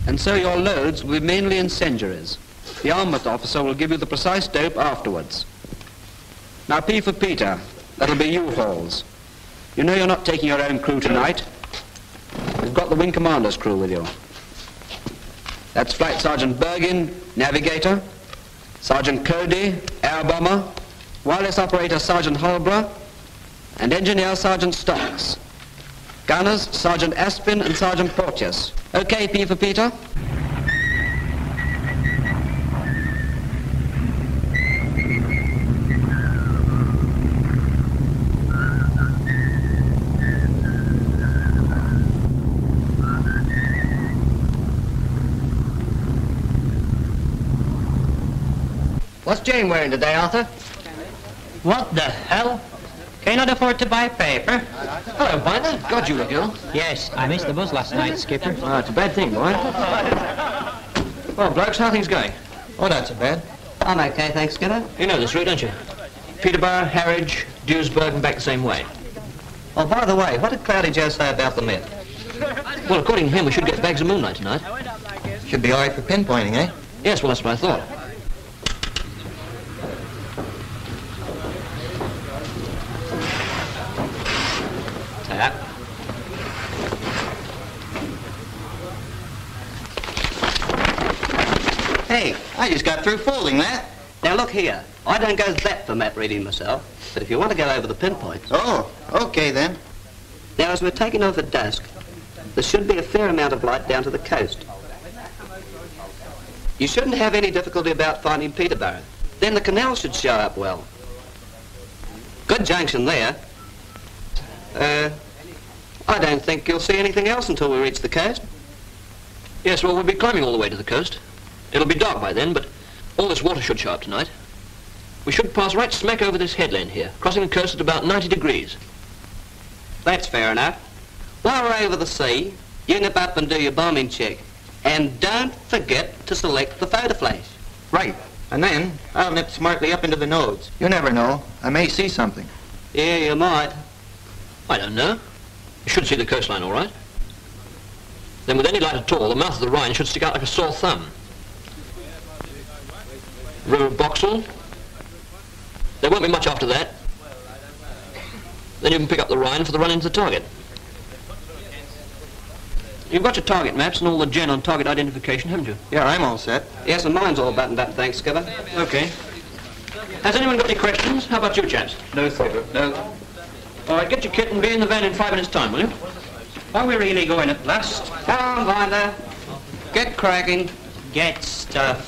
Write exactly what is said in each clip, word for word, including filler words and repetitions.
and so your loads will be mainly incendiaries. The armament officer will give you the precise dope afterwards. Now, P for Peter, that'll be U-hauls. You know you're not taking your own crew tonight. You've got the Wing Commander's crew with you. That's Flight Sergeant Bergin, navigator, Sergeant Cody, air bomber, wireless operator Sergeant Holbrook, and engineer Sergeant Stocks. Gunners, Sergeant Aspin and Sergeant Porteous. Okay, P for Peter? What's Jane wearing today, Arthur? What the hell? Cannot afford to buy paper. Hello, Binder. God, you look ill. Yes, I missed the bus last night, Skipper. Oh, it's a bad thing, boy. Well, blokes, how are things going? Oh, not so bad. I'm okay, thanks, Skipper. You know this route, don't you? Peterborough, Harwich, Duisburg, and back the same way. Oh, by the way, what did Cloudy Joe say about the myth? Well, according to him, we should get bags of moonlight tonight. Should be all right for pinpointing, eh? Yes, well, that's what I thought. Tap. Hey, I just got through folding that. now look here. I don't go that for map reading myself, but if you want to go over the pinpoints... Oh, okay then. Now, as we're taking off at dusk, there should be a fair amount of light down to the coast. You shouldn't have any difficulty about finding Peterborough. Then the canal should show up well. Good junction there. Uh, I don't think you'll see anything else until we reach the coast. Yes, well, we'll be climbing all the way to the coast. It'll be dark by then, but all this water should show up tonight. We should pass right smack over this headland here, crossing the coast at about ninety degrees. That's fair enough. While we're over the sea, you nip up and do your bombing check. And don't forget to select the photo flash. Right. And then I'll nip smartly up into the nose. You never know. I may see something. Yeah, you might. I don't know. You should see the coastline all right. Then with any light at all, the mouth of the Rhine should stick out like a sore thumb. River of Boxall. There won't be much after that. Then you can pick up the Rhine for the run into the target. You've got your target maps and all the gen on target identification, haven't you? Yeah, I'm all set. Yes, and mine's all buttoned up, thanks, Skipper. Okay. Has anyone got any questions? How about you, chaps? No, Skipper. No. All right, get your kit and be in the van in five minutes' time, will you? Are we really going at last? Come on, Binder. Get cracking. Get stuffed.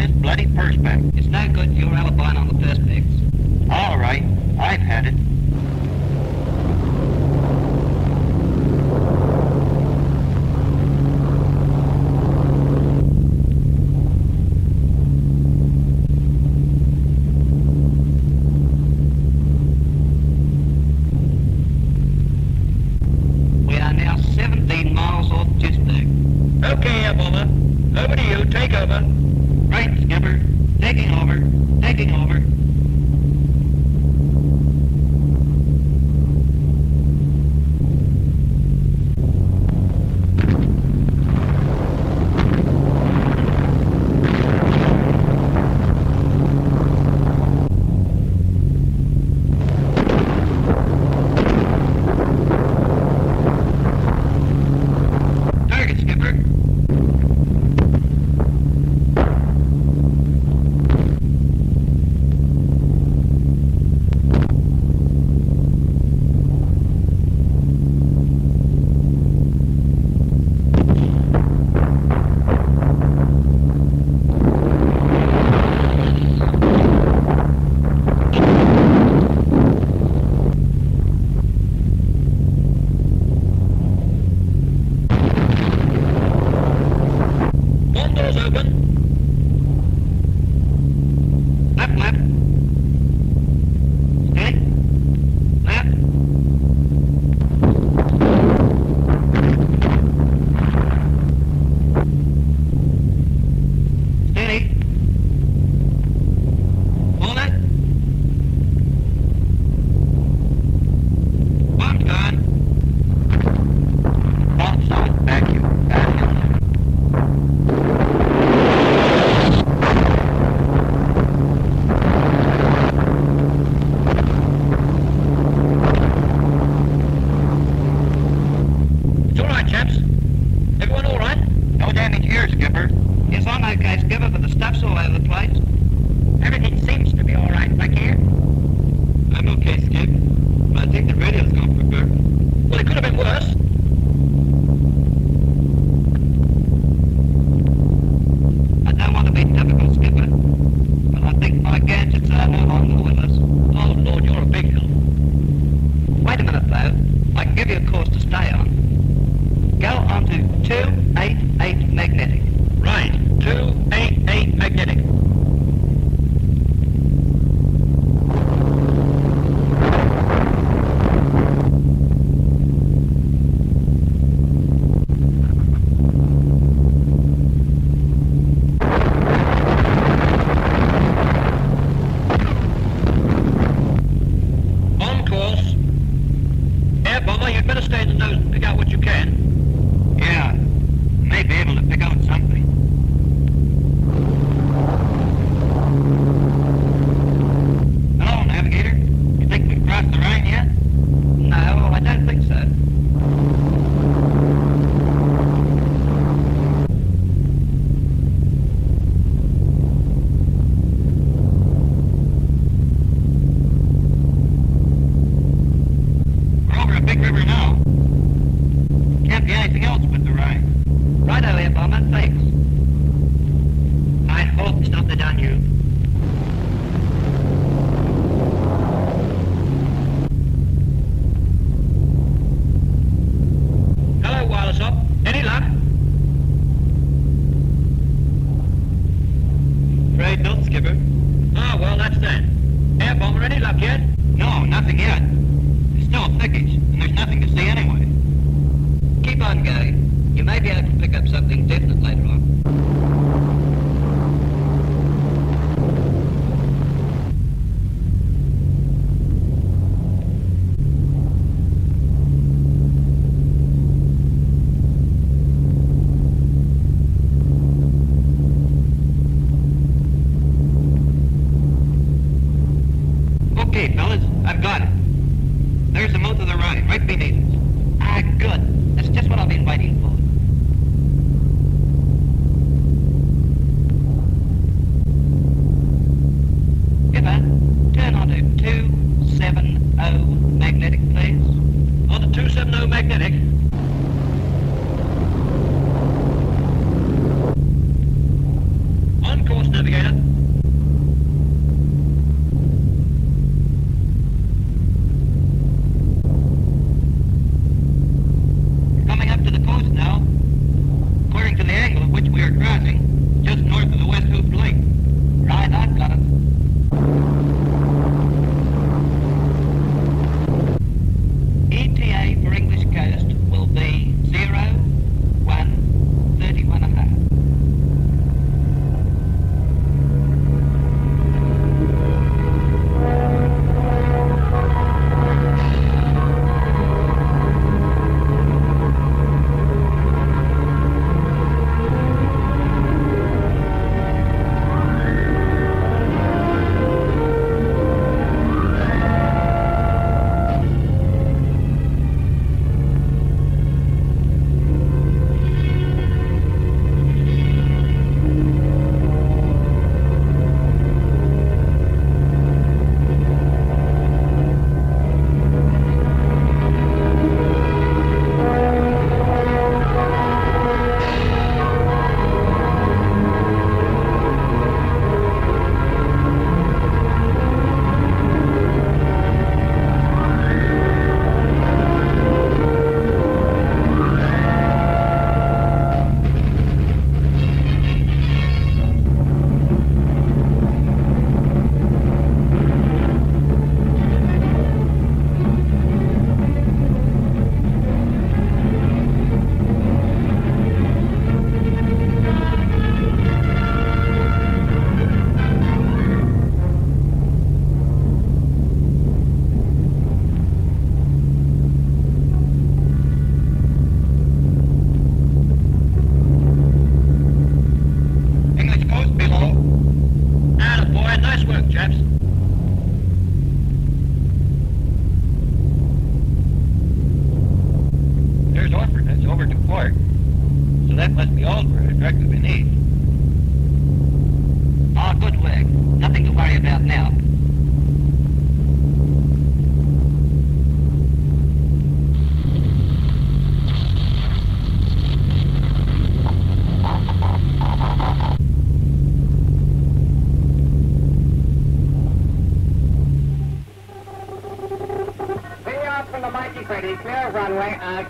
this bloody perspex. It's no good your alibi on the perspex. All right, I've had it. We are now seventeen miles off Duisburg. Okay, Air Bomber. Over to you. Take over. Right, Skipper. Taking over. Taking over. Target, Skipper. One door's open. Left, left. Steady. Left. Steady. Hold it. Bomb's gone. Bomb's on. Back you. Back you. It's all right, chaps. Everyone all right? No damage here, Skipper. Yes, I'm okay, Skipper, but the stuff's all over the place. Everything seems to be all right back here. I'm okay, Skip. But I think the radio's gone for burp. Well, it could have been worse. I don't want to be typical, Skipper, but I think my gadgets are no longer with us. Oh, Lord, you're a big help. Wait a minute, though. I can give you a course to stay on. Go on to two eighty-eight magnetic. Right. two eighty-eight magnetic. On course. Air Bomber, you'd better stay in the nose and pick out what you can. Yeah. May be able to pick out something. Hello, Navigator. You think we've crossed the Rhine yet? No, I don't think so. We're over a big river now. Can't be anything else but the Rhine. Righto, Air Bomber, thanks. I hope it's not the Danube. Hello, wireless up. Any luck? Afraid not, Skipper. Ah, well, that's that. Air Bomber, any luck yet? No, nothing yet. It's still a thickage, and there's nothing to see anyway. Keep on going. You may be able to pick up something definite later on. Okay, fellas, I've got it. There's the mouth of the Rhine, right beneath us. Ah, good. That's just what I've been waiting for. Skipper, turn on to two seventy magnetic, please. On the two seventy magnetic. On course, Navigator. now. From the Mighty Freddy, clear runway. Uh...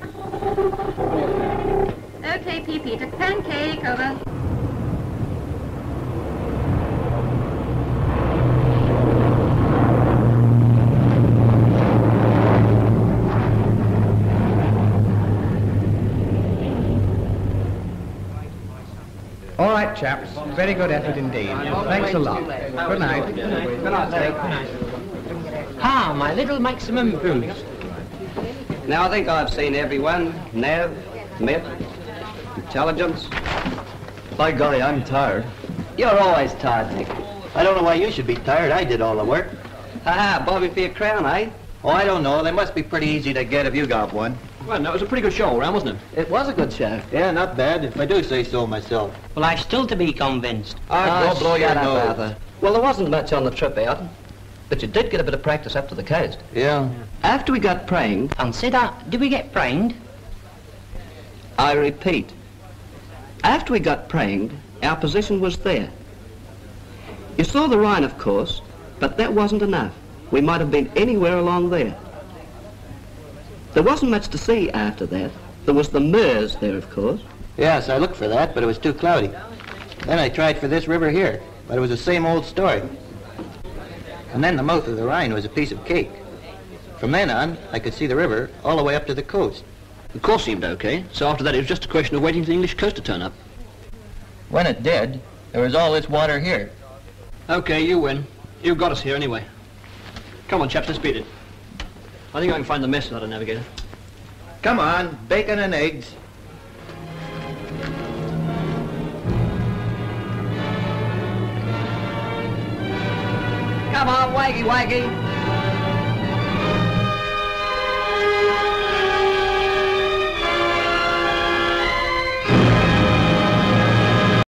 Okay, P. Peter. Pancake, over. All right, chaps. Very good effort indeed. Thanks a lot. Good night. Good night, Good night. Ah, my little maximum boost. Now, I think I've seen everyone. Nav, Myth, Intelligence. By golly, I'm tired. You're always tired, Nick. I don't know why you should be tired. I did all the work. Ha-ha, bobbing for your crown, eh? Oh, I don't know. They must be pretty easy to get if you got one. Well, no, it was a pretty good show all round, wasn't it? It was a good show. Yeah, not bad, if I do say so myself. Well, I'm still to be convinced. Ah, go blow your shut up, nose. Arthur. Well, there wasn't much on the trip out, but you did get a bit of practice up to the coast. Yeah. After we got praying, Consider, did we get framed? I repeat, after we got praying, our position was there. You saw the Rhine, of course, but that wasn't enough. We might have been anywhere along there. There wasn't much to see after that. There was the Meuse there, of course. Yes, I looked for that, but it was too cloudy. Then I tried for this river here, but it was the same old story. And then the mouth of the Rhine was a piece of cake. From then on, I could see the river all the way up to the coast. The course seemed okay, so after that it was just a question of waiting for the English coast to turn up. When it did, there was all this water here. Okay, you win. You got us here anyway. Come on, chaps, let's beat it. I think I can find the mess without a navigator. Come on, bacon and eggs. Come on, waggy waggy.